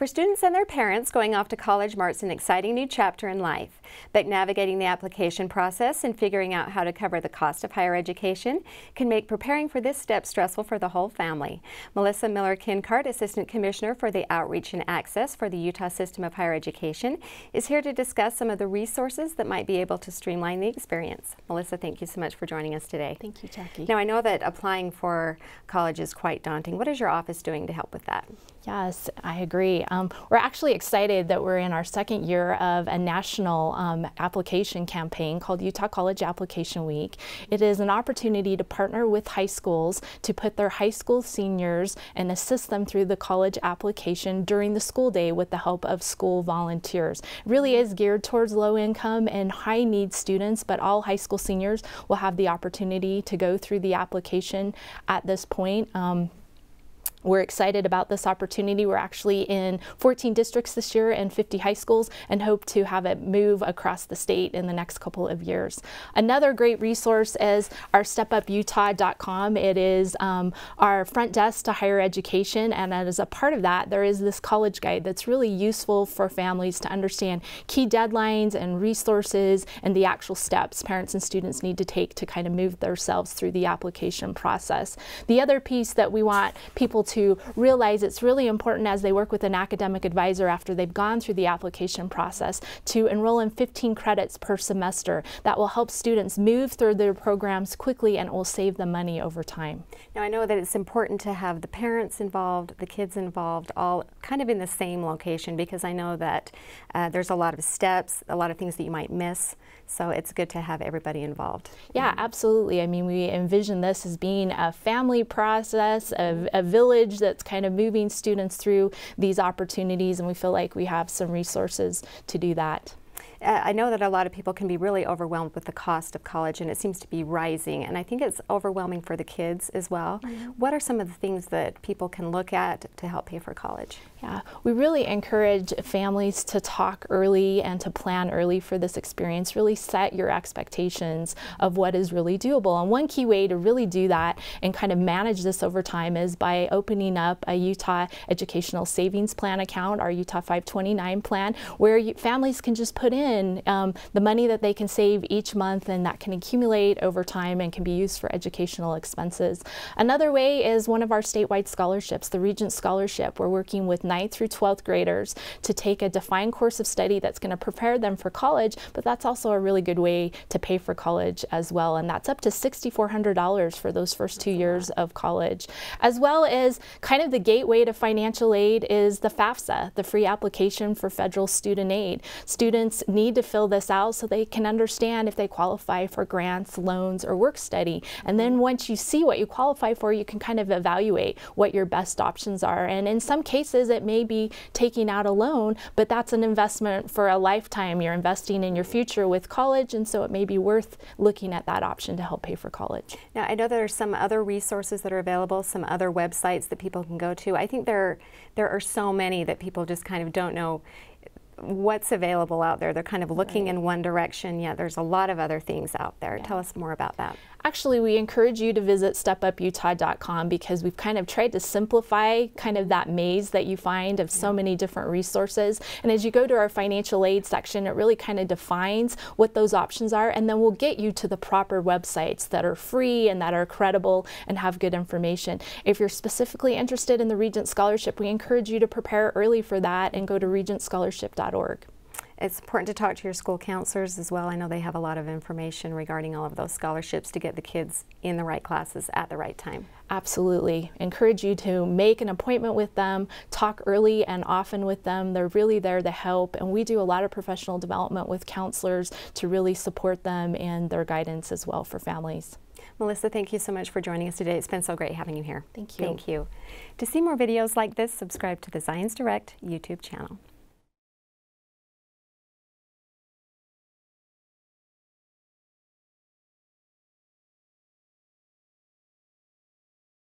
For students and their parents, going off to college marks an exciting new chapter in life. But navigating the application process and figuring out how to cover the cost of higher education can make preparing for this step stressful for the whole family. Melissa Miller Kincart, Assistant Commissioner for the Outreach and Access for the Utah System of Higher Education, is here to discuss some of the resources that might be able to streamline the experience. Melissa, thank you so much for joining us today. Thank you, Jackie. Now, I know that applying for college is quite daunting. What is your office doing to help with that? Yes, I agree. We're actually excited that we're in our second year of a national application campaign called Utah College Application Week. It is an opportunity to partner with high schools to put their high school seniors and assist them through the college application during the school day with the help of school volunteers. It really is geared towards low income and high need students, but all high school seniors will have the opportunity to go through the application at this point. We're excited about this opportunity. We're actually in 14 districts this year and 50 high schools and hope to have it move across the state in the next couple of years. Another great resource is our stepuputah.com. It is our front desk to higher education, and as a part of that, there is this college guide that's really useful for families to understand key deadlines and resources and the actual steps parents and students need to take to kind of move themselves through the application process. The other piece that we want people to realize it's really important as they work with an academic advisor after they've gone through the application process to enroll in 15 credits per semester. That will help students move through their programs quickly and will save them money over time. Now, I know that it's important to have the parents involved, the kids involved, all kind of in the same location, because I know that there's a lot of steps, a lot of things that you might miss, so it's good to have everybody involved. Yeah, absolutely. I mean, we envision this as being a family process, a village that's kind of moving students through these opportunities, and we feel like we have some resources to do that. I know that a lot of people can be really overwhelmed with the cost of college, and it seems to be rising, and I think it's overwhelming for the kids as well. What are some of the things that people can look at to help pay for college? Yeah, we really encourage families to talk early and to plan early for this experience. Really set your expectations of what is really doable. And one key way to really do that and kind of manage this over time is by opening up a Utah Educational Savings Plan account, our Utah 529 plan, where families can just put in the money that they can save each month, and that can accumulate over time and can be used for educational expenses. Another way is one of our statewide scholarships, the Regent Scholarship. We're working with 9th through 12th graders to take a defined course of study that's going to prepare them for college, but that's also a really good way to pay for college as well, and that's up to $6,400 for those first 2 years of college. As well as kind of the gateway to financial aid is the FAFSA, the free application for federal student aid. Students need to fill this out so they can understand if they qualify for grants, loans, or work study. And then once you see what you qualify for, you can kind of evaluate what your best options are. And in some cases, it may be taking out a loan, but that's an investment for a lifetime. You're investing in your future with college, and so it may be worth looking at that option to help pay for college. Now, I know there are some other resources that are available, some other websites that people can go to. I think there are so many that people just kind of don't know what's available out there. They're kind of looking in one direction, yet there's a lot of other things out there. Tell us more about that. Actually, we encourage you to visit stepuputah.com because we've kind of tried to simplify kind of that maze that you find of so many different resources. And as you go to our financial aid section, it really kind of defines what those options are, and then we'll get you to the proper websites that are free and that are credible and have good information. If you're specifically interested in the Regent Scholarship, we encourage you to prepare early for that and go to regentscholarship.org. It's important to talk to your school counselors as well. I know they have a lot of information regarding all of those scholarships to get the kids in the right classes at the right time. Absolutely. Encourage you to make an appointment with them, talk early and often with them. They're really there to help, and we do a lot of professional development with counselors to really support them and their guidance as well for families. Melissa, thank you so much for joining us today. It's been so great having you here. Thank you. Thank you. To see more videos like this, subscribe to the Zions Direct YouTube channel.